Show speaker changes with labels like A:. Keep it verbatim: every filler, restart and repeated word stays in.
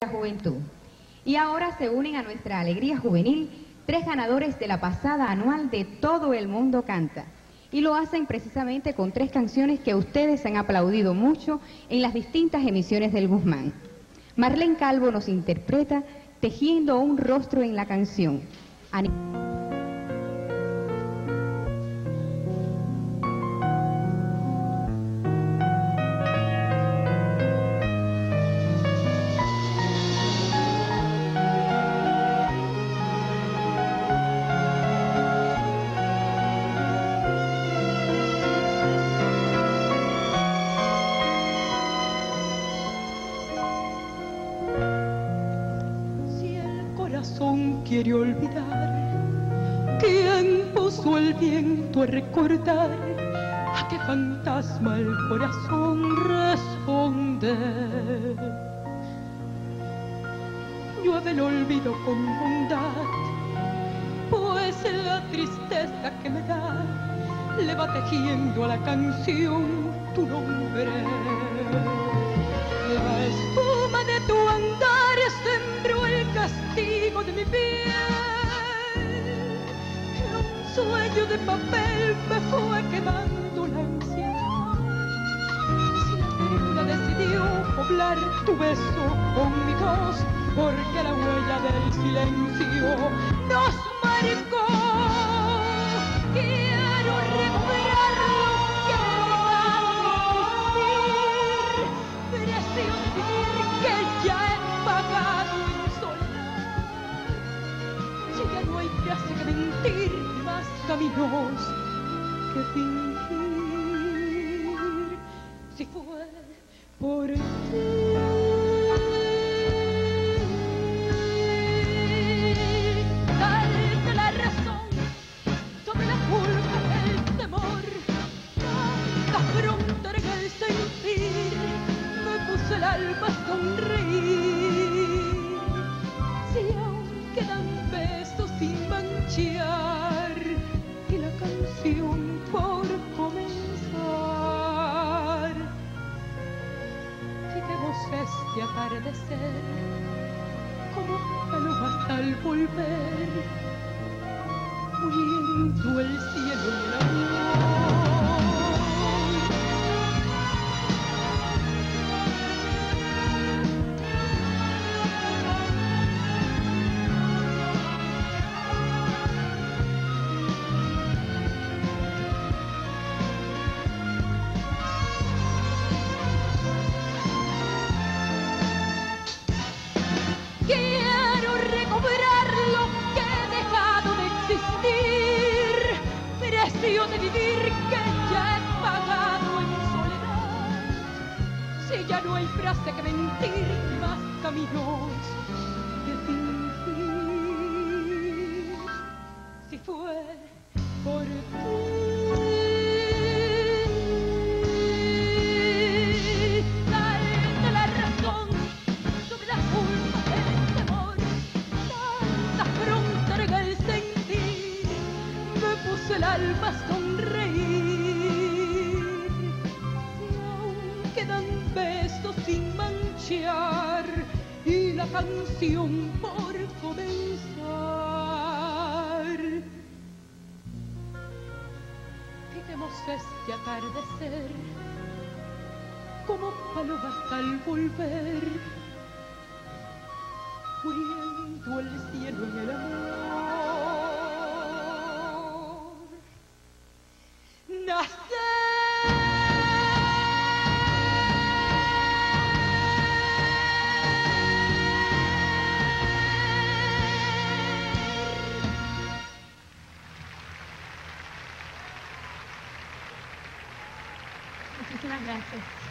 A: la juventud. Y ahora se unen a nuestra alegría juvenil tres ganadores de la pasada anual de Todo el Mundo Canta. Y lo hacen precisamente con tres canciones que ustedes han aplaudido mucho en las distintas emisiones del Guzmán. Marlene Calvo nos interpreta Tejiendo un rostro en la canción. Ani
B: quiere olvidar quién puso el viento a recordar a qué fantasma el corazón responde. Llueve el olvido con bondad, pues la tristeza que me da le va tejiendo a la canción tu nombre. La espuma de tu andar sembró el castigo de mi piel. Un sueño de papel me fue quemando la ansiedad. Si la ternura decidió poblar tu beso con mi voz, porque la huella del silencio nos marcó. Quiero recuperarlo, quiero dejar de existir, precio de vivir que ya he pagado en soledad. Si ya no hay que hacer que mentir, más caminos que fingir. Si fue por ti, el alma sonreír. Si aún quedan besos sin manchar y la canción por comenzar, quitemos este atardecer como palomas al volver, muriendo el cielo y el amor. Quiero recuperar lo que he dejado de existir, precio de vivir que ya he pagado en soledad. Si ya no hay frase que mentir, ni más caminos que fingir. Si fue por ti, el alma sonreír. Si aún quedan besos sin manchar y la canción por comenzar, quitemos este atardecer como palomas al volver, muriendo el cielo en el amor.
C: Muchísimas gracias.